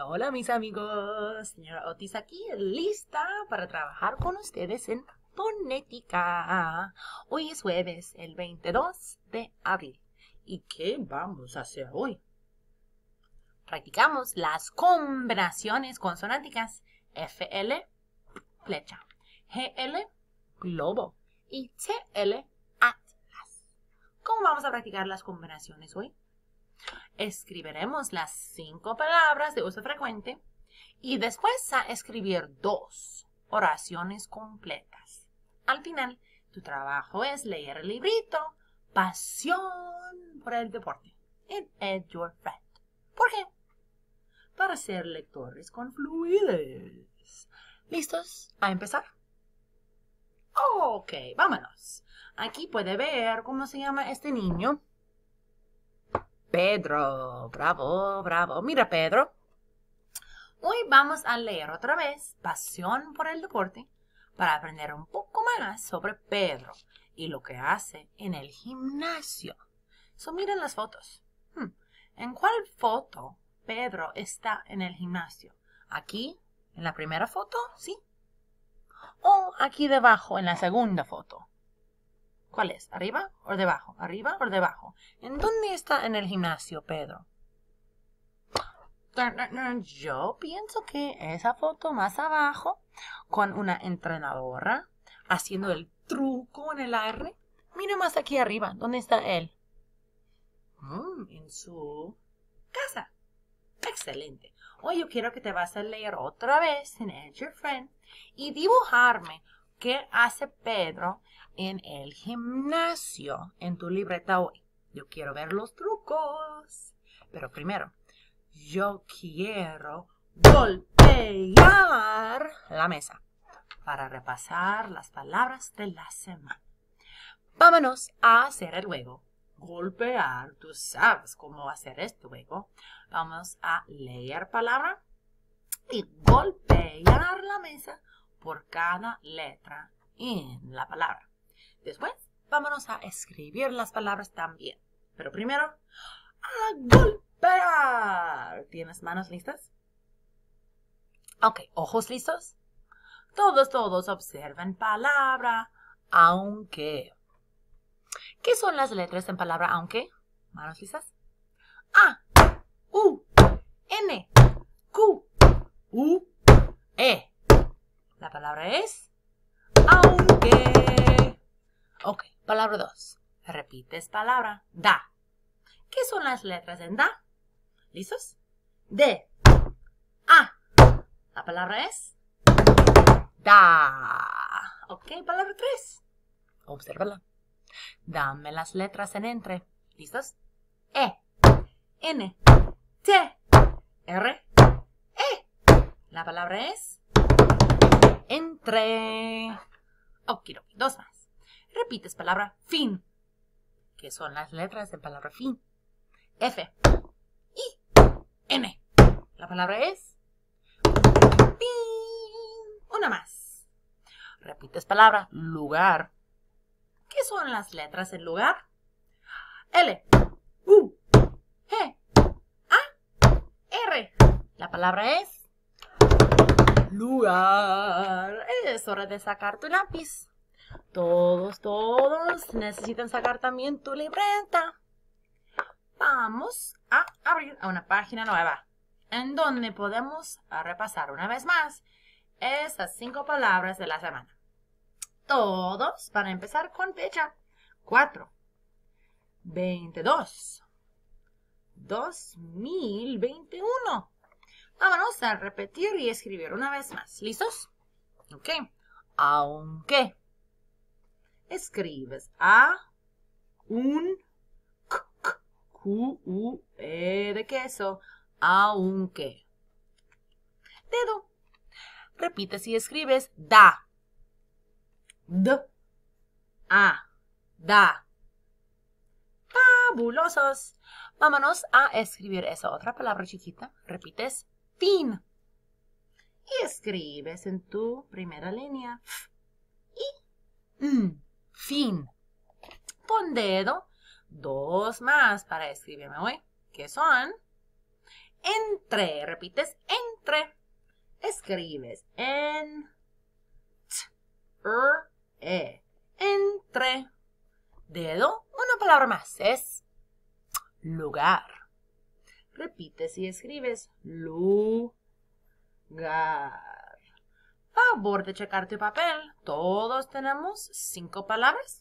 Hola mis amigos, señora Otis aquí, lista para trabajar con ustedes en fonética. Hoy es jueves, el 22 de abril. ¿Y qué vamos a hacer hoy? Practicamos las combinaciones consonánticas FL, flecha, GL, globo y TL, atlas. ¿Cómo vamos a practicar las combinaciones hoy? Escribiremos las 5 palabras de uso frecuente y después a escribir 2 oraciones completas. Al final, tu trabajo es leer el librito Pasión por el deporte en Ed Your Friend. ¿Por qué? Para ser lectores con fluidez. ¿Listos a empezar? Ok, vámonos. Aquí puede ver cómo se llama este niño. Pedro, bravo, bravo. Mira, Pedro, hoy vamos a leer otra vez Pasión por el deporte para aprender un poco más sobre Pedro y lo que hace en el gimnasio. Miren las fotos. ¿En cuál foto Pedro está en el gimnasio? ¿Aquí, en la primera foto? ¿Sí? ¿O aquí debajo, en la segunda foto? ¿Cuál es? ¿Arriba o debajo? ¿Arriba o debajo? ¿En dónde está en el gimnasio, Pedro? Yo pienso que esa foto más abajo, con una entrenadora haciendo el truco en el aire. Mira más aquí arriba, ¿dónde está él? En su casa. Excelente. Hoy yo quiero que te vas a leer otra vez en Ed Your Friend y dibujarme qué hace Pedro en el gimnasio en tu libreta hoy. Yo quiero ver los trucos. Pero primero, yo quiero golpear la mesa para repasar las palabras de la semana. Vámonos a hacer el juego. Golpear, tú sabes cómo hacer este juego. Vamos a leer palabra y golpear la mesa por cada letra en la palabra. Después, vámonos a escribir las palabras también. Pero primero, a golpear. ¿Tienes manos listas? Ok, ¿ojos listos? Todos observen palabra aunque. ¿Qué son las letras en palabra aunque? ¿Manos listas? A, U, N, Q, U, E. La palabra es aunque. Ok, palabra 2. Repites palabra da. ¿Qué son las letras en da? ¿Listos? D, A. La palabra es da. Ok, palabra 3. Obsérvala. Dame las letras en entre. ¿Listos? E, N, T, R, E. La palabra es entre. Okidoki, 2 más. Repites palabra fin. ¿Qué son las letras de palabra fin? F, I, N. La palabra es fin. Una más. Repites palabra lugar. ¿Qué son las letras en lugar? L, U, G, A, R. La palabra es lugar. Es hora de sacar tu lápiz. Todos necesitan sacar también tu libreta. Vamos a abrir una página nueva en donde podemos repasar una vez más esas 5 palabras de la semana. Todos van a empezar con fecha 4/22/2021. Vámonos a repetir y escribir una vez más. ¿Listos? Ok. Aunque. Escribes A, un, Q-U-E de queso, aunque. Dedo. Repites y escribes da. D, A, da. Fabulosos. Vámonos a escribir esa otra palabra chiquita. Repites fin. Y escribes en tu primera línea fin. Pon dedo. 2 más para escribirme hoy. ¿Qué son? Entre, repites, entre. Escribes en entre. Dedo, una palabra más, es lugar. Repites y escribes lugar. Favor de checar tu papel. Todos tenemos 5 palabras.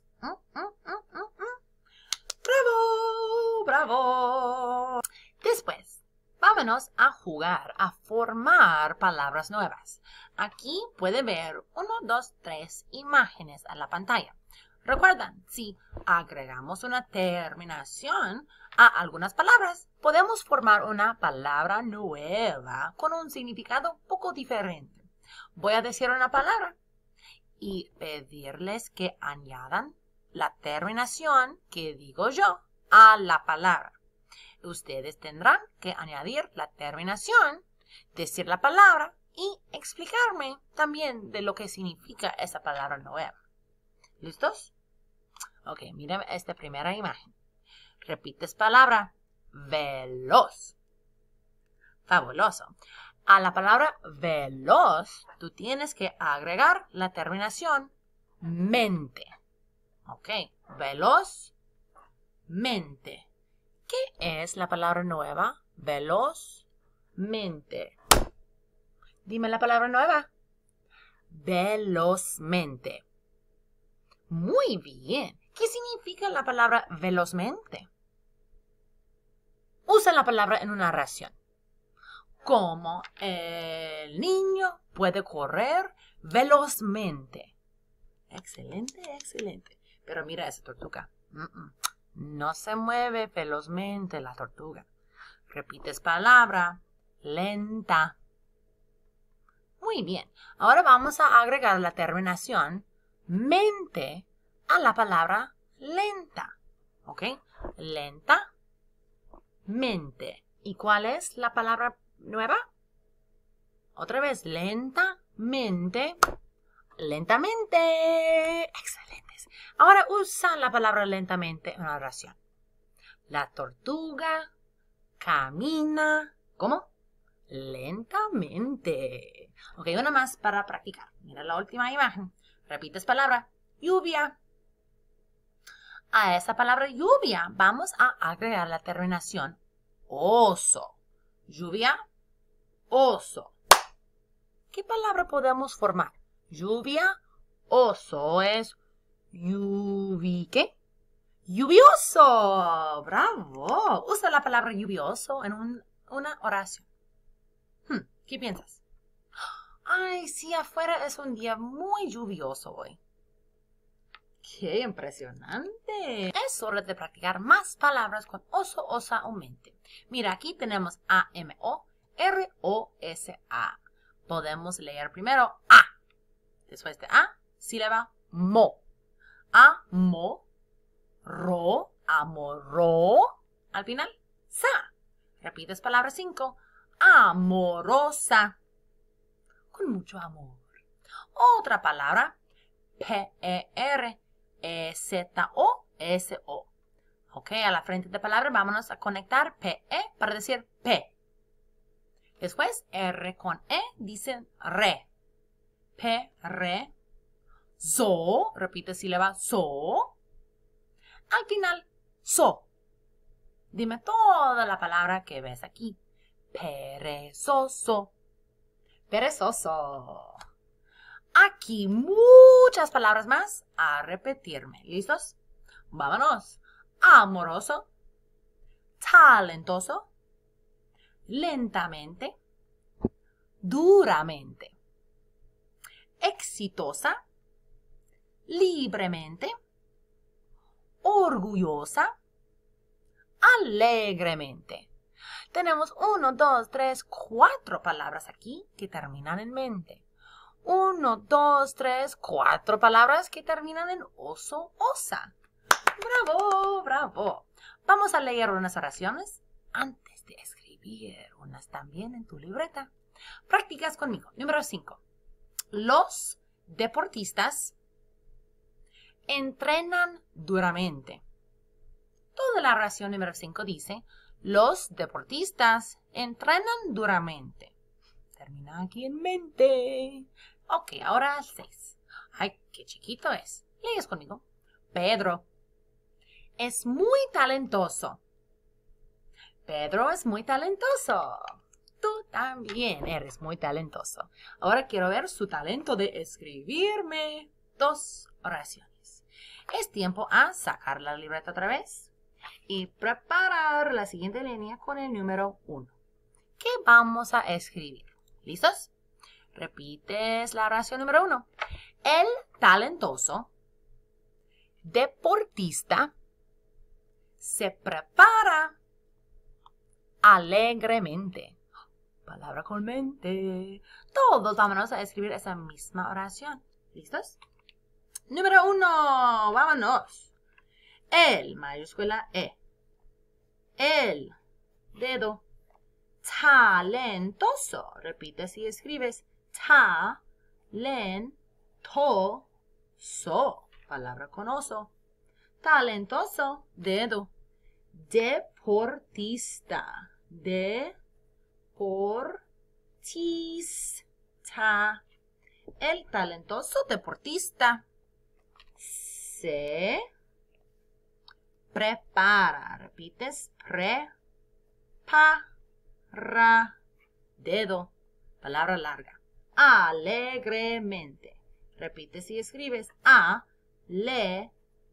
¡Bravo! ¡Bravo! Después, vámonos a jugar, a formar palabras nuevas. Aquí puede ver 1, 2, 3 imágenes a la pantalla. Recuerdan, si agregamos una terminación a algunas palabras, podemos formar una palabra nueva con un significado un poco diferente. Voy a decir una palabra y pedirles que añadan la terminación que digo yo a la palabra. Ustedes tendrán que añadir la terminación, decir la palabra y explicarme también de lo que significa esa palabra nueva. ¿Listos? Ok, miren esta primera imagen. Repites palabra veloz. Fabuloso. A la palabra veloz, tú tienes que agregar la terminación mente. Ok, veloz, mente. ¿Qué es la palabra nueva? Veloz, mente. Dime la palabra nueva. Velozmente. Muy bien. ¿Qué significa la palabra velozmente? Usa la palabra en una oración. Como el niño puede correr velozmente. Excelente, excelente. Pero mira esa tortuga. No se mueve velozmente la tortuga. Repites palabra lenta. Muy bien. Ahora vamos a agregar la terminación mente a la palabra lenta. ¿Ok? Lenta, mente. ¿Y cuál es la palabra nueva? Otra vez, lentamente. Lentamente. Excelentes. Ahora usa la palabra lentamente en una oración. La tortuga camina. ¿Cómo? Lentamente. Ok, una más para practicar. Mira la última imagen. Repites palabra lluvia. A esa palabra lluvia vamos a agregar la terminación oso. Lluvia, oso. ¿Qué palabra podemos formar? Lluvia, oso es ¿qué? Lluvioso. ¡Bravo! Usa la palabra lluvioso en una oración. ¿Qué piensas? Ay, sí, afuera es un día muy lluvioso hoy. ¡Qué impresionante! Es hora de practicar más palabras con oso, osa o mente. Mira, aquí tenemos A-M-O-R-O-S-A. Podemos leer primero A. Después de A, sílaba mo. A-mo, ro, amoró. Al final, sa. Repites palabra 5. Amorosa. Con mucho amor. Otra palabra, P-E-R-E-Z-O-S-O. Ok, a la frente de palabra vámonos a conectar P-E para decir P. Después, R con E dicen re. P, re. So, repite sílaba so. Al final, so. Dime toda la palabra que ves aquí. Perezoso. Perezoso. Aquí muchas palabras más a repetirme. ¿Listos? Vámonos. Amoroso. Talentoso. Lentamente. Duramente. Exitosa. Libremente. Orgullosa. Alegremente. Tenemos 1, 2, 3, 4 palabras aquí que terminan en mente. 1, 2, 3, 4 palabras que terminan en oso, osa. ¡Bravo, bravo! Vamos a leer unas oraciones antes de escribir unas también en tu libreta. Practicas conmigo. Número 5. Los deportistas entrenan duramente. Toda la oración número 5 dice, Los deportistas entrenan duramente. Termina aquí en mente. Ok, ahora el 6. Ay, qué chiquito es. Lees conmigo. Pedro es muy talentoso. Pedro es muy talentoso. Tú también eres muy talentoso. Ahora quiero ver su talento de escribirme 2 oraciones. Es tiempo a sacar la libreta otra vez y preparar la siguiente línea con el número 1. ¿Qué vamos a escribir? ¿Listos? Repites la oración número 1. El talentoso deportista se prepara alegremente. Palabra con mente. Todos vámonos a escribir esa misma oración. ¿Listos? Número 1. Vámonos. El, mayúscula E. El, dedo. Talentoso. Repites y escribes talentoso. Palabra con oso. Talentoso, dedo. Deportista. Deportista. El talentoso deportista se prepara. Repites, prepara. Dedo. Palabra larga. Alegremente. Repites y escribes alegremente.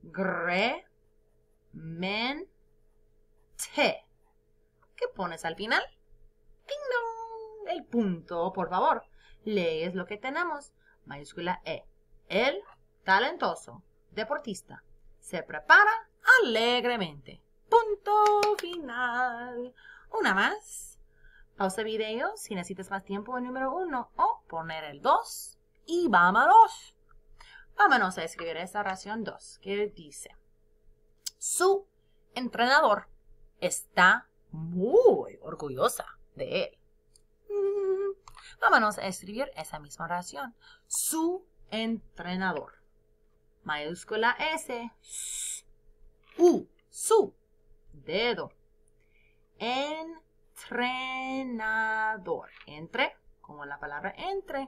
¿Qué pones al final? ¡Ding dong! El punto, por favor. Lees lo que tenemos. Mayúscula E. El talentoso deportista se prepara alegremente. Punto final. Una más. Pausa video si necesitas más tiempo el número 1 o poner el 2 y vámonos. Vámonos a escribir esta oración 2 que dice: su entrenador está muy orgullosa de él. Vámonos a escribir esa misma oración. Su entrenador. Mayúscula S. Su. Dedo. Entrenador. Entre, como la palabra entre.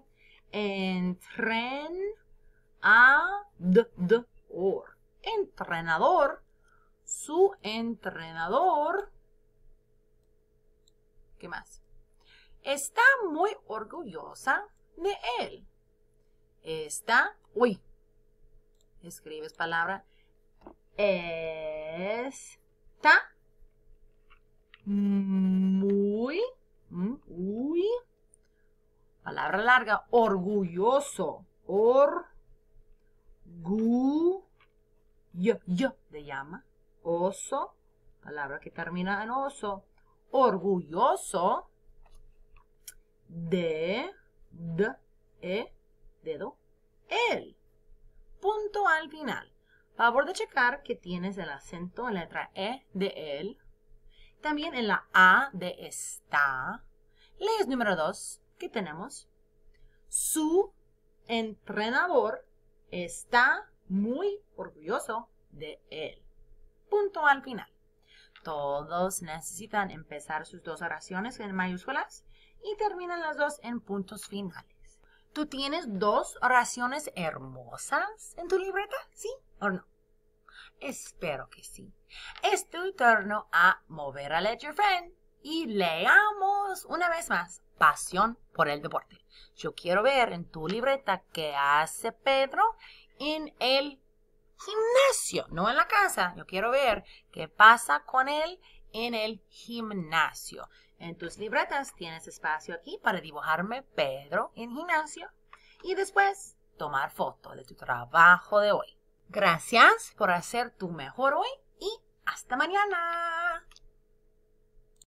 Entrenador. Entrenador. Su entrenador. ¿Qué más? Está muy orgullosa de él. Escribes palabra. Está muy. Palabra larga. Orgulloso. De llama. Oso. Palabra que termina en oso. Orgulloso de dedo, él. Punto al final. Favor de checar que tienes el acento en la letra E de él. También en la A de está. Lees número 2. ¿Qué tenemos? Su entrenador está muy orgulloso de él. Punto al final. Todos necesitan empezar sus 2 oraciones en mayúsculas y terminan las 2 en puntos finales. ¿Tú tienes 2 oraciones hermosas en tu libreta? ¿Sí o no? Espero que sí. Es tu turno a mover a Let Your Friend y leamos una vez más Pasión por el deporte. Yo quiero ver en tu libreta qué hace Pedro en el gimnasio, no en la casa. Yo quiero ver qué pasa con él en el gimnasio. En tus libretas tienes espacio aquí para dibujarme Pedro en gimnasio y después tomar foto de tu trabajo de hoy. Gracias por hacer tu mejor hoy y hasta mañana.